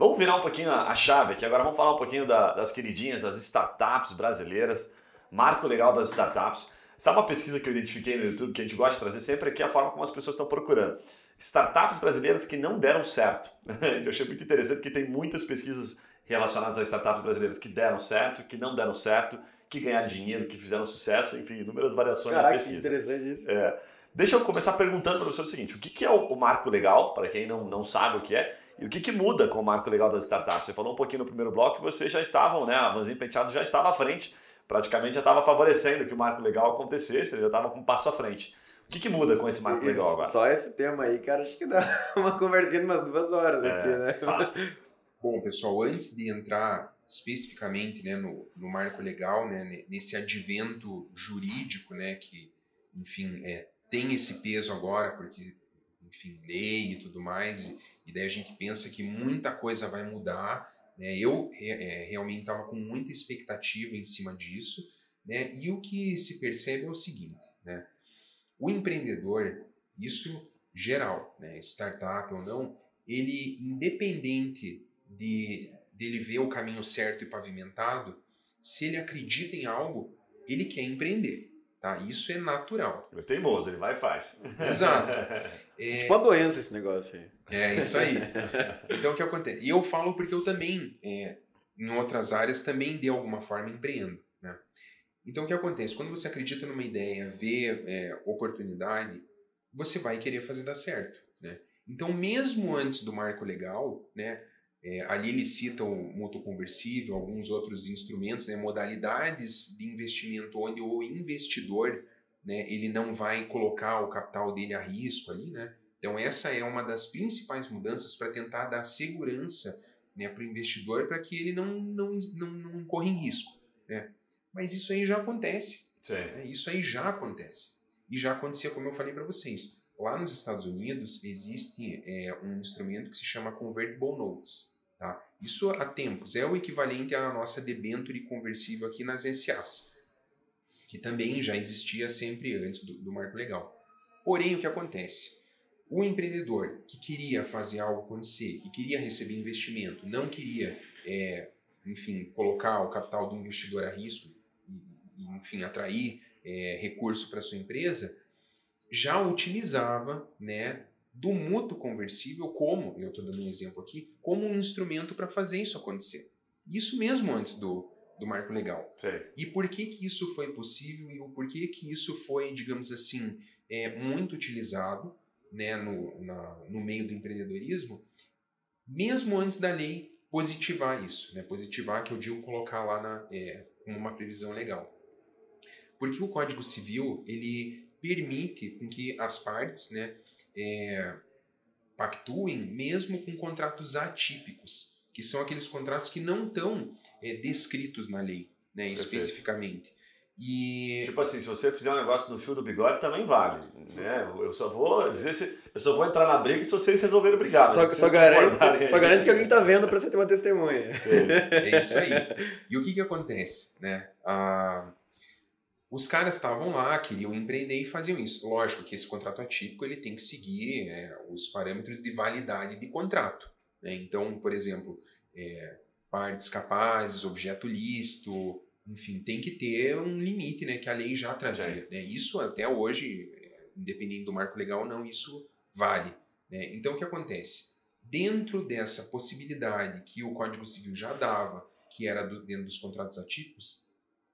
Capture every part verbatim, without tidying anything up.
Vamos virar um pouquinho a, a chave aqui, agora vamos falar um pouquinho da, das queridinhas, das startups brasileiras, marco legal das startups. Sabe uma pesquisa que eu identifiquei no YouTube, que a gente gosta de trazer sempre aqui, é a forma como as pessoas estão procurando. Startups brasileiras que não deram certo. Eu achei muito interessante porque tem muitas pesquisas relacionadas a startups brasileiras que deram certo, que não deram certo, que ganharam dinheiro, que fizeram sucesso, enfim, inúmeras variações Caraca, de pesquisa. que interessante isso. É. Deixa eu começar perguntando para você o seguinte, o que é o marco legal, para quem não, não sabe o que é, e o que, que muda com o marco legal das startups? Você falou um pouquinho no primeiro bloco que vocês já estavam, né, a Vanzinho Penteado já estava à frente, praticamente já estava favorecendo que o marco legal acontecesse, ele já estava com um passo à frente. O que, que muda com esse marco legal agora? Só esse tema aí, cara, acho que dá uma conversinha de umas duas horas É, aqui, né? Fato. Bom, pessoal, antes de entrar especificamente, né, no, no marco legal, né, nesse advento jurídico, né, que, enfim, é, tem esse peso agora, porque, enfim, lei e tudo mais, e, e daí a gente pensa que muita coisa vai mudar, né, eu é, realmente estava com muita expectativa em cima disso, né, e o que se percebe é o seguinte, né, o empreendedor, isso geral, né, startup ou não, ele, independente de dele ver o caminho certo e pavimentado, se ele acredita em algo, ele quer empreender, tá? Isso é natural. Ele é teimoso, ele vai e faz. Exato. É tipo uma doença esse negócio aí. É, isso aí. Então, o que acontece? E eu falo porque eu também, é, em outras áreas, também de alguma forma empreendo, né? Então, o que acontece? Quando você acredita numa ideia, vê é, oportunidade, você vai querer fazer dar certo, né? Então, mesmo antes do marco legal, né, é, ali ele cita o mútuo conversível, alguns outros instrumentos, né, modalidades de investimento onde o investidor, né, ele não vai colocar o capital dele a risco ali, né? Então, essa é uma das principais mudanças para tentar dar segurança, né, para o investidor, para que ele não, não, não, não corra em risco, né? Mas isso aí já acontece. Né? Isso aí já acontece. E já acontecia, como eu falei para vocês. Lá nos Estados Unidos existe é, um instrumento que se chama Convertible Notes. Tá? Isso há tempos. É o equivalente à nossa debênture conversível aqui nas S As, que também já existia sempre antes do, do marco legal. Porém, o que acontece? O empreendedor que queria fazer algo acontecer, que queria receber investimento, não queria, é, enfim, colocar o capital do investidor a risco, enfim, atrair é, recurso para sua empresa, já utilizava, né, do mútuo conversível como, eu estou dando um exemplo aqui, como um instrumento para fazer isso acontecer. Isso mesmo antes do, do marco legal. Sim. E por que que isso foi possível e o porquê que isso foi, digamos assim, é, muito utilizado, né, no, na, no meio do empreendedorismo, mesmo antes da lei positivar isso, né, positivar que eu digo colocar lá na, é, como uma previsão legal. Porque o Código Civil, ele permite com que as partes, né, é, pactuem mesmo com contratos atípicos, que são aqueles contratos que não estão é, descritos na lei, né, especificamente. E... Tipo assim, se você fizer um negócio no fio do bigode, também vale. Né? Eu só vou dizer se. Eu só vou entrar na briga se vocês resolverem brigar. Só, só, garante, só garante que alguém está vendo para você ter uma testemunha. Sim. É isso aí. E o que, que acontece? Né? Ah, os caras estavam lá, queriam empreender e faziam isso. Lógico que esse contrato atípico ele tem que seguir é, os parâmetros de validade de contrato. Né? Então, por exemplo, é, partes capazes, objeto lícito, enfim, tem que ter um limite, né, que a lei já trazia. Né? Isso até hoje, independente do marco legal ou não, isso vale. Né? Então, o que acontece? Dentro dessa possibilidade que o Código Civil já dava, que era do, dentro dos contratos atípicos,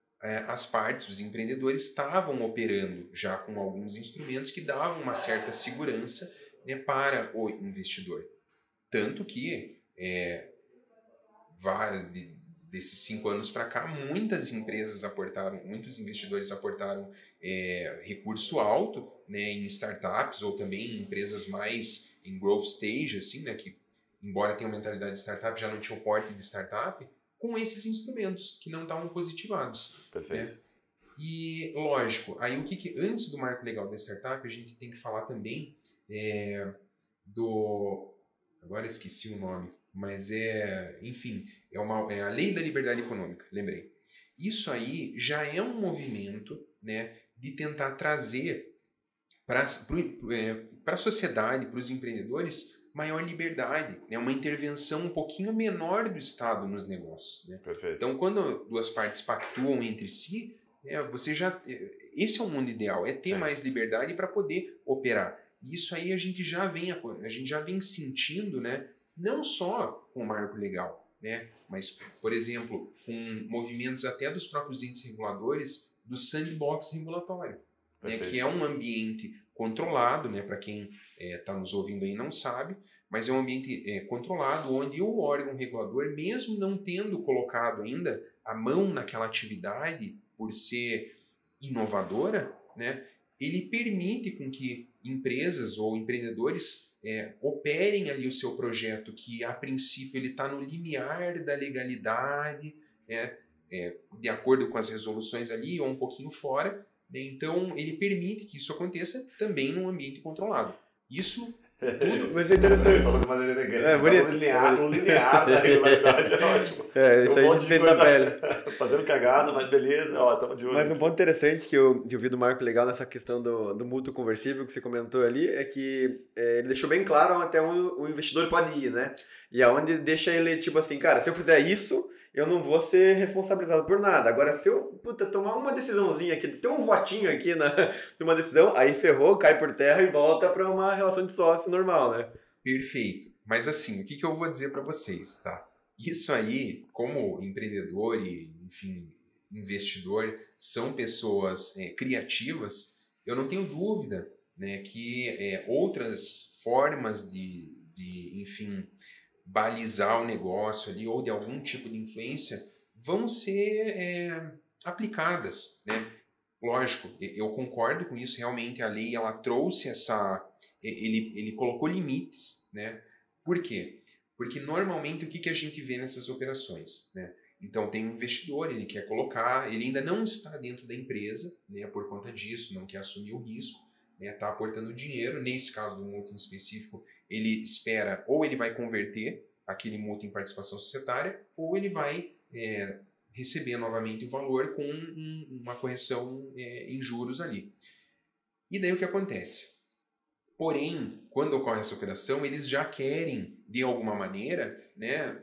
as partes, os empreendedores estavam operando já com alguns instrumentos que davam uma certa segurança, né, para o investidor. Tanto que, é, vai, de, desses cinco anos para cá, muitas empresas aportaram, muitos investidores aportaram é, recurso alto, né, em startups ou também em empresas mais em growth stage, assim, né, que embora tenham mentalidade de startup, já não tinham porte de startup, com esses instrumentos que não estavam positivados. Perfeito. Né? E, lógico, aí o que, que antes do marco legal da startup, a gente tem que falar também é, do... Agora esqueci o nome, mas é, enfim, é, uma, é a Lei da Liberdade Econômica, lembrei. Isso aí já é um movimento, né, de tentar trazer para a sociedade, para os empreendedores, maior liberdade, né? Uma intervenção um pouquinho menor do Estado nos negócios. Né? Perfeito. Então, quando duas partes pactuam entre si, né, você já, esse é o mundo ideal, é ter Sim. mais liberdade para poder operar. Isso aí a gente já vem, a gente já vem sentindo, né? Não só com o marco legal, né? Mas, por exemplo, com movimentos até dos próprios entes reguladores do sandbox regulatório, né? Que é um ambiente controlado, né? Para quem está é, nos ouvindo aí não sabe, mas é um ambiente é, controlado onde o órgão regulador, mesmo não tendo colocado ainda a mão naquela atividade por ser inovadora, né? Ele permite com que empresas ou empreendedores é, operem ali o seu projeto, que a princípio ele está no limiar da legalidade, né, é, de acordo com as resoluções ali ou um pouquinho fora, né, então ele permite que isso aconteça também num ambiente controlado. Isso tudo... Mas é interessante. Ele falou de maneira elegante. É, bonito. O linear, o linear da regularidade é ótimo. É, isso um aí a monte gente de vê na coisa pele. fazendo cagada, mas beleza, ó, tamo de olho. Mas um ponto interessante que eu, que eu vi do Marco legal nessa questão do, do mútuo conversível que você comentou ali é que é, ele deixou bem claro até onde o investidor pode ir, né? E aonde deixa ele tipo assim, cara, se eu fizer isso, eu não vou ser responsabilizado por nada. Agora, se eu puta, tomar uma decisãozinha aqui, ter um votinho aqui na, numa decisão, aí ferrou, cai por terra e volta para uma relação de sócio normal, né? Perfeito. Mas assim, o que, que eu vou dizer para vocês, tá? Isso aí, como empreendedor e, enfim, investidor, são pessoas é, criativas, eu não tenho dúvida, né, que é, outras formas de, de, enfim, balizar o negócio ali ou de algum tipo de influência vão ser é, aplicadas, né? Lógico, eu concordo com isso, realmente a lei ela trouxe essa... Ele, ele colocou limites, né? Por quê? Porque normalmente o que, que a gente vê nessas operações, né? Então tem um investidor, ele quer colocar, ele ainda não está dentro da empresa, né? Por conta disso, não quer assumir o risco, né? Está aportando dinheiro, nesse caso do mútuo em específico, ele espera ou ele vai converter aquele mútuo em participação societária ou ele vai é, receber novamente o valor com um, uma correção é, em juros ali. E daí o que acontece? Porém, quando ocorre essa operação, eles já querem, de alguma maneira, né,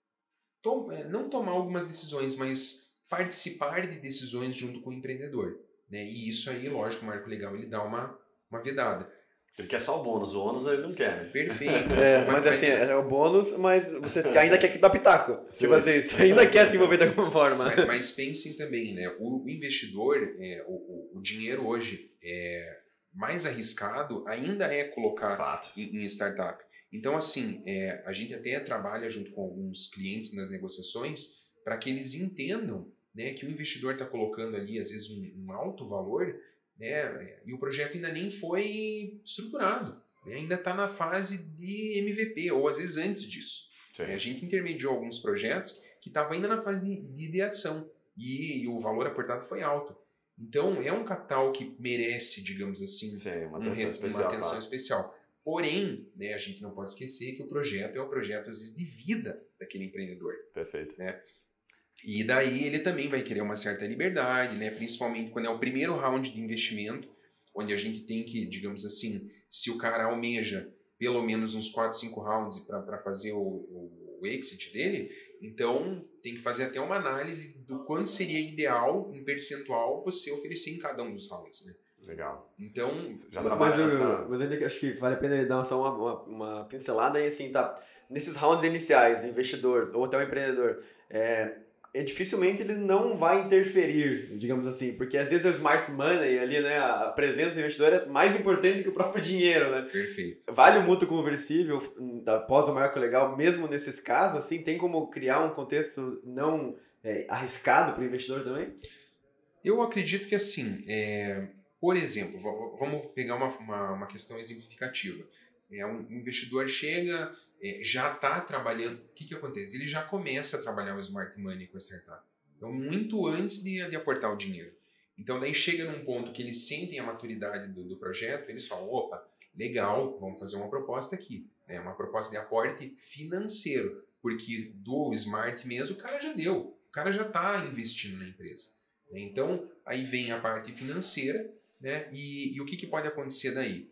to- não tomar algumas decisões, mas participar de decisões junto com o empreendedor. Né? E isso aí, lógico, o marco legal ele dá uma, uma vedada. Ele quer só o bônus, o ônus ele não quer, né? Perfeito. É, mas, mas assim, é o bônus, mas você ainda quer que dá pitaco. Tipo assim, você ainda quer se envolver de alguma forma. Mas, mas pensem também, né? O investidor, é, o, o, o dinheiro hoje é mais arriscado ainda é colocar Fato. em, em startup. Então, assim, é, a gente até trabalha junto com alguns clientes nas negociações para que eles entendam, né, que o investidor está colocando ali, às vezes, um, um alto valor, né, e o projeto ainda nem foi estruturado, né, ainda está na fase de M V P, ou às vezes antes disso. É, a gente intermediou alguns projetos que estavam ainda na fase de, de ideação e, e o valor aportado foi alto. Então, é um capital que merece, digamos assim, Sim, uma um atenção re- especial. uma atenção Claro. especial. Porém, né, a gente não pode esquecer que o projeto é o projeto, às vezes, de vida daquele empreendedor. Perfeito. Né? E daí ele também vai querer uma certa liberdade, né? Principalmente quando é o primeiro round de investimento, onde a gente tem que, digamos assim, se o cara almeja pelo menos uns quatro, cinco rounds para fazer o, o, o exit dele, então tem que fazer até uma análise do quanto seria ideal, em percentual, você oferecer em cada um dos rounds. Né? Legal. Então, Já Mas, trabalha eu, nessa... mas eu ainda acho que vale a pena ele dar só uma, uma, uma pincelada aí, assim, tá? Nesses rounds iniciais, o investidor ou até o empreendedor, é, é, dificilmente ele não vai interferir, digamos assim, porque às vezes o smart money ali, né, a presença do investidor é mais importante que o próprio dinheiro, né? perfeito. Vale o mútuo conversível após o marco legal, mesmo nesses casos, assim, tem como criar um contexto não é, arriscado para o investidor também? Eu acredito que assim, é, por exemplo, v- vamos pegar uma, uma, uma questão exemplificativa. É, um investidor chega, é, já está trabalhando. O que, que acontece? Ele já começa a trabalhar o smart money com a startup. Então, muito antes de, de aportar o dinheiro. Então, daí chega num ponto que eles sentem a maturidade do, do projeto, eles falam: opa, legal, vamos fazer uma proposta aqui. Né? Uma proposta de aporte financeiro. Porque do smart mesmo, o cara já deu. O cara já está investindo na empresa. Então, aí vem a parte financeira, né? E, e o que, que pode acontecer daí?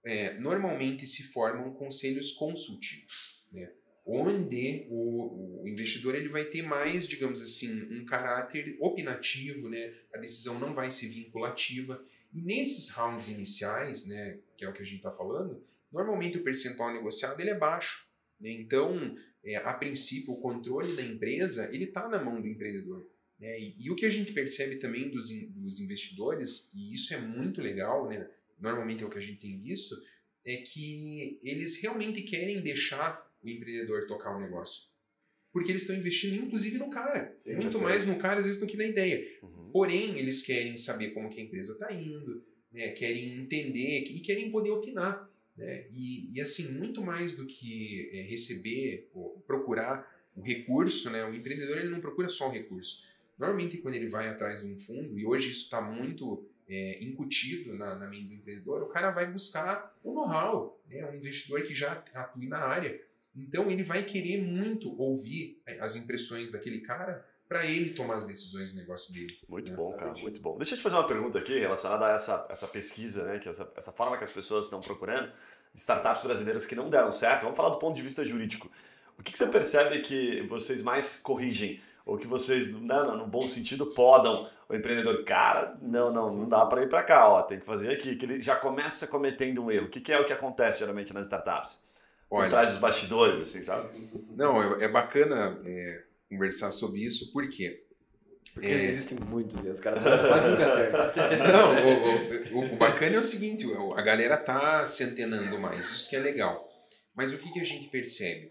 é, normalmente se formam conselhos consultivos, né? Onde o, o investidor ele vai ter mais, digamos assim, um caráter opinativo, né? A decisão não vai ser vinculativa. E nesses rounds iniciais, né, que é o que a gente está falando, normalmente o percentual negociado ele é baixo, né? Então, é, a princípio, o controle da empresa ele está na mão do empreendedor. Né? E, e o que a gente percebe também dos, dos investidores, e isso é muito legal, né? Normalmente é o que a gente tem visto, é que eles realmente querem deixar o empreendedor tocar o negócio. Porque eles estão investindo, inclusive, no cara. Sim, muito mais no cara, às vezes, do que na ideia. Uhum. Porém, eles querem saber como que a empresa está indo, né? Querem entender e querem poder opinar. Né? E, e, assim, muito mais do que é, receber, ou procurar o recurso, né? O empreendedor ele não procura só o recurso. Normalmente, quando ele vai atrás de um fundo, e hoje isso está muito é, incutido na, na mente do empreendedor, o cara vai buscar o know-how, né? Um investidor que já atua na área. Então, ele vai querer muito ouvir as impressões daquele cara para ele tomar as decisões do negócio dele. Muito né? bom, cara, muito bom. Deixa eu te fazer uma pergunta aqui relacionada a essa, essa pesquisa, né? Que essa, essa forma que as pessoas estão procurando, startups brasileiras que não deram certo. Vamos falar do ponto de vista jurídico. O que, que você percebe que vocês mais corrigem? Ou que vocês, no, no bom sentido, podam o empreendedor? Cara, não, não, não dá para ir para cá, ó, tem que fazer aqui. Que ele já começa cometendo um erro. O que, que é o que acontece geralmente nas startups? Por trás dos bastidores, assim, sabe? Não, é, é bacana é, conversar sobre isso, por quê? Porque é... existem muitos, e os caras quase nunca acertam. Não, o, o, o bacana é o seguinte, a galera tá se antenando mais, isso que é legal. Mas o que, que a gente percebe?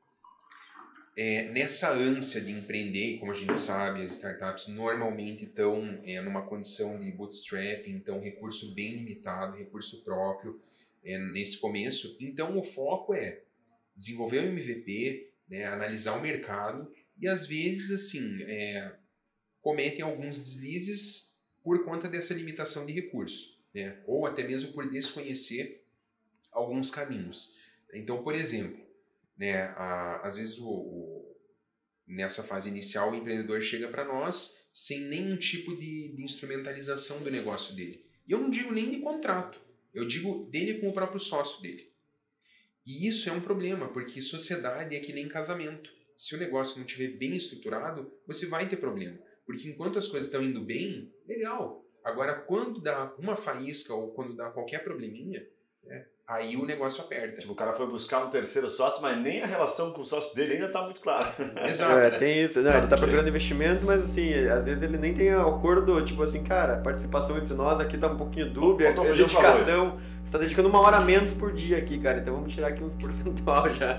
É, nessa ânsia de empreender, como a gente sabe, as startups normalmente estão é, numa condição de bootstrapping, então recurso bem limitado, recurso próprio, é, nesse começo. Então o foco é desenvolver o M V P, né, analisar o mercado e às vezes assim é, cometem alguns deslizes por conta dessa limitação de recurso, né, ou até mesmo por desconhecer alguns caminhos. Então, por exemplo, né, a, às vezes o, o, nessa fase inicial o empreendedor chega para nós sem nenhum tipo de, de instrumentalização do negócio dele. E eu não digo nem de contrato. Eu digo dele com o próprio sócio dele. E isso é um problema, porque sociedade é que nem casamento. Se o negócio não estiver bem estruturado, você vai ter problema. Porque enquanto as coisas estão indo bem, legal. Agora, quando dá uma faísca ou quando dá qualquer probleminha, né, aí o negócio aperta. Tipo, o cara foi buscar um terceiro sócio, mas nem a relação com o sócio dele ainda está muito clara. Exato. É, tem isso. Não, ele tá procurando investimento, mas assim, às vezes ele nem tem acordo, tipo assim, cara, a participação entre nós aqui tá um pouquinho dúbia, a dedicação, você tá dedicando uma hora a menos por dia aqui, cara, então vamos tirar aqui uns percentual já.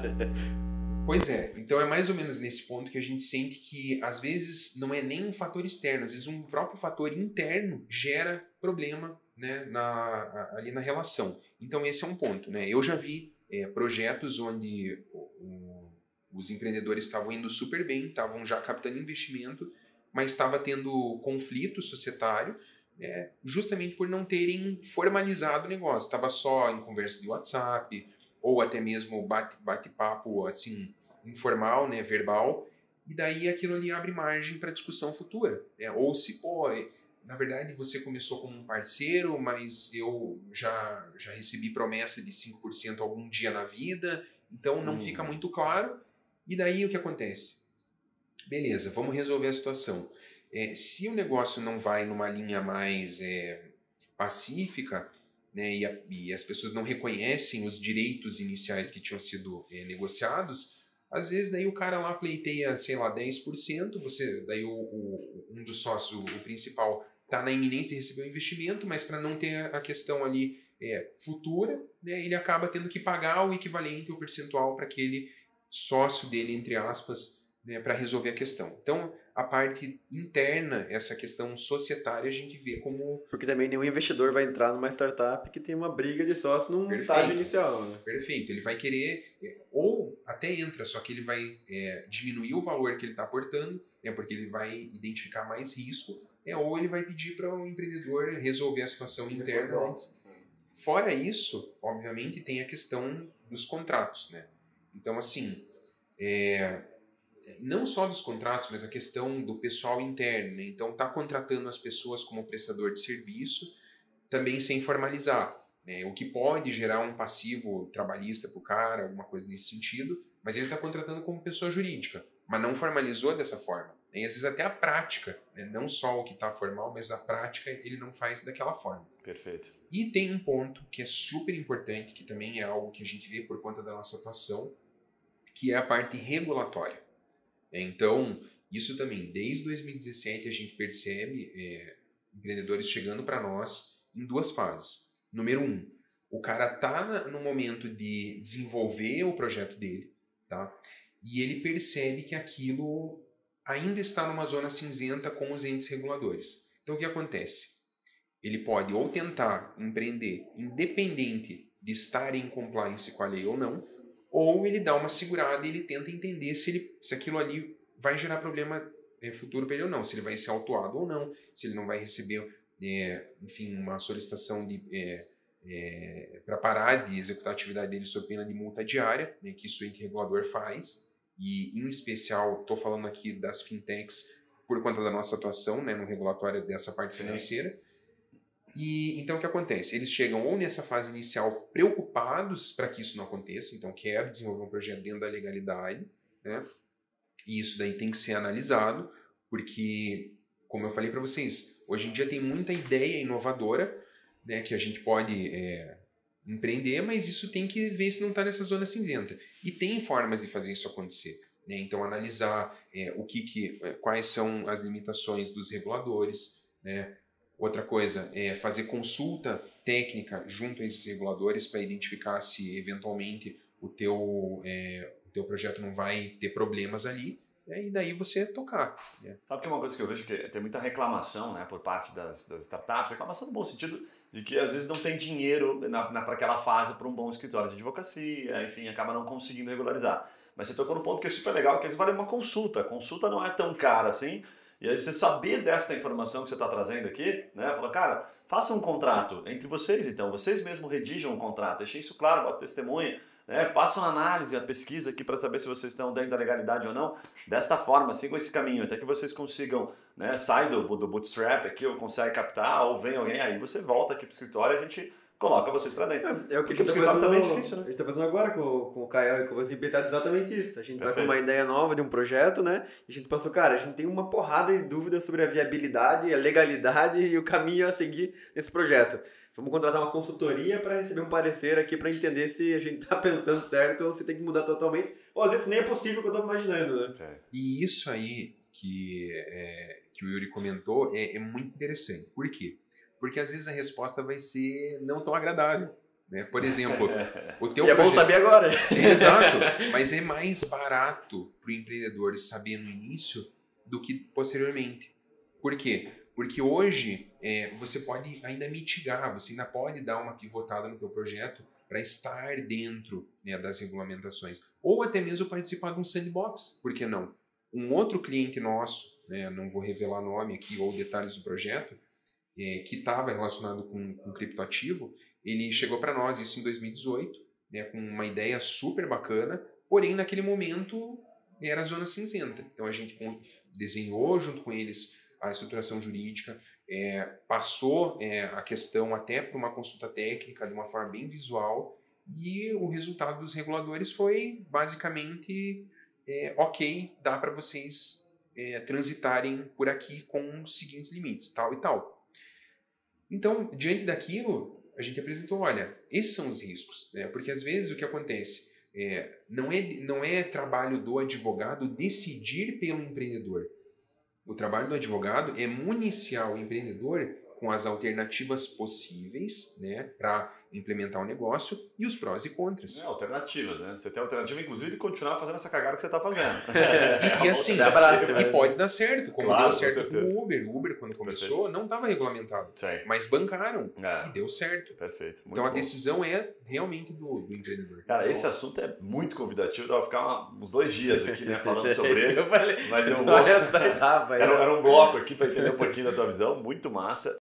Pois é, então é mais ou menos nesse ponto que a gente sente que às vezes não é nem um fator externo, às vezes um próprio fator interno gera problema, né, na, ali na relação. Então esse é um ponto, né? Eu já vi é, projetos onde o, o, os empreendedores estavam indo super bem, estavam já captando investimento, mas estava tendo conflito societário, né, justamente por não terem formalizado o negócio. Estava só em conversa de WhatsApp, ou até mesmo bate, bate-papo assim, informal, né, verbal, e daí aquilo ali abre margem para discussão futura. Né? Ou se, pô, na verdade você começou como um parceiro, mas eu já, já recebi promessa de cinco por cento algum dia na vida, então não hum. fica muito claro. E daí o que acontece? Beleza, vamos resolver a situação. É, se o negócio não vai numa linha mais é, pacífica, né, e, a, e as pessoas não reconhecem os direitos iniciais que tinham sido é, negociados, às vezes daí o cara lá pleiteia, sei lá, dez por cento, você, daí o, o, um dos sócios, o principal, está na iminência de receber o investimento, mas para não ter a questão ali é, futura, né, ele acaba tendo que pagar o equivalente ao percentual para aquele sócio dele, entre aspas, né, para resolver a questão. Então, a parte interna, essa questão societária, a gente vê como... Porque também nenhum investidor vai entrar numa startup que tem uma briga de sócio num Perfeito. estágio inicial. Né? Perfeito. Ele vai querer, ou até entra, só que ele vai é, diminuir o valor que ele está aportando, né, porque ele vai identificar mais risco, é, ou ele vai pedir para o empreendedor resolver a situação interna antes. Fora isso, obviamente, tem a questão dos contratos. Né? Então, assim... É, não só dos contratos, mas a questão do pessoal interno, né? Então tá contratando as pessoas como prestador de serviço, também sem formalizar, né? O que pode gerar um passivo trabalhista para o cara, alguma coisa nesse sentido, mas ele está contratando como pessoa jurídica, mas não formalizou dessa forma. E às vezes até a prática, né? Não só o que está formal, mas a prática ele não faz daquela forma. Perfeito. E tem um ponto que é super importante, que também é algo que a gente vê por conta da nossa atuação, que é a parte regulatória. Então, isso também, desde dois mil e dezessete a gente percebe é, empreendedores chegando para nós em duas fases. Número um, o cara está no momento de desenvolver o projeto dele, tá? E ele percebe que aquilo ainda está numa zona cinzenta com os entes reguladores. Então, o que acontece? Ele pode ou tentar empreender independente de estar em compliance com a lei ou não, ou ele dá uma segurada e ele tenta entender se, ele, se aquilo ali vai gerar problema é, futuro para ele ou não, se ele vai ser autuado ou não, se ele não vai receber, é, enfim, uma solicitação de, é, é, para parar de executar a atividade dele sob pena de multa diária, né, que isso o ente regulador faz, e em especial estou falando aqui das fintechs por conta da nossa atuação, né, no regulatório dessa parte financeira. E então o que acontece? Eles chegam ou nessa fase inicial preocupados para que isso não aconteça, então quero desenvolver um projeto dentro da legalidade, né? E isso daí tem que ser analisado, porque, como eu falei para vocês, hoje em dia tem muita ideia inovadora, né, que a gente pode é, empreender, mas isso tem que ver se não está nessa zona cinzenta. E tem formas de fazer isso acontecer, né? Então analisar é, o que que, quais são as limitações dos reguladores, né? Outra coisa é fazer consulta técnica junto a esses reguladores para identificar se eventualmente o teu, é, o teu projeto não vai ter problemas ali, né? E daí você tocar. Né? Sabe que é uma coisa que eu vejo que tem muita reclamação, né, por parte das, das startups, reclamação no bom sentido de que às vezes não tem dinheiro na, na, para aquela fase para um bom escritório de advocacia, enfim, acaba não conseguindo regularizar. Mas você tocou no ponto que é super legal, que às vezes vale uma consulta. A consulta não é tão cara assim. E aí você saber dessa informação que você está trazendo aqui, né? Falou, cara, faça um contrato entre vocês, então. Vocês mesmos redigam um contrato. Deixem isso claro, bota testemunha, né? Façam uma análise, a pesquisa aqui para saber se vocês estão dentro da legalidade ou não. Desta forma, sigam esse caminho, até que vocês consigam, né? Sai do, do bootstrap aqui, ou consegue captar, ou vem alguém, aí você volta aqui para o escritório e a gente coloca vocês pra dentro. É, é o que Porque a gente tá escritório fazendo, também é difícil, né? A gente tá fazendo agora com, com o Kael e com o Vazimp, tá exatamente isso. A gente tá Perfeito. com uma ideia nova de um projeto, né? E a gente passou, cara, a gente tem uma porrada de dúvidas sobre a viabilidade, a legalidade e o caminho a seguir nesse projeto. Vamos contratar uma consultoria para receber um parecer aqui para entender se a gente tá pensando certo ou se tem que mudar totalmente. Ou às vezes nem é possível o que eu tô imaginando, né? É. E isso aí que, é, que o Yuri comentou é, é muito interessante. Por quê? Porque às vezes a resposta vai ser não tão agradável. Né? Por exemplo, o teu e é bom projeto... saber agora. Exato, mas é mais barato para o empreendedor saber no início do que posteriormente. Por quê? Porque hoje é, você pode ainda mitigar, você ainda pode dar uma pivotada no teu projeto para estar dentro, né, das regulamentações. Ou até mesmo participar de um sandbox, por que não? Um outro cliente nosso, né, não vou revelar nome aqui ou detalhes do projeto, é, que estava relacionado com, com criptoativo, ele chegou para nós, isso em dois mil e dezoito, né, com uma ideia super bacana, porém naquele momento era a zona cinzenta. Então a gente desenhou junto com eles a estruturação jurídica, é, passou é, a questão até para uma consulta técnica de uma forma bem visual e o resultado dos reguladores foi basicamente é, ok, dá para vocês é, transitarem por aqui com os seguintes limites, tal e tal. Então, diante daquilo, a gente apresentou, olha, esses são os riscos, né? Porque às vezes o que acontece é, não é, não é trabalho do advogado decidir pelo empreendedor. O trabalho do advogado é municiar o empreendedor com as alternativas possíveis, né, para implementar o negócio e os prós e contras. É, alternativas, né? Você tem alternativa, inclusive, de continuar fazendo essa cagada que você está fazendo. E, e assim, abraço, e né? pode dar certo, como Claro, deu com certo com certeza. o Uber. O Uber, quando começou, Perfeito. não estava regulamentado, Sim. mas bancaram É. e deu certo. Perfeito. Muito Então a bom. decisão é realmente do, do empreendedor. Cara, esse assunto é muito convidativo, dá pra ficar uma- uns dois dias aqui, né, falando sobre ele. Eu falei, Mas eu só vou... essa etapa, Era, né? era um bloco aqui para entender um pouquinho da tua visão, muito massa.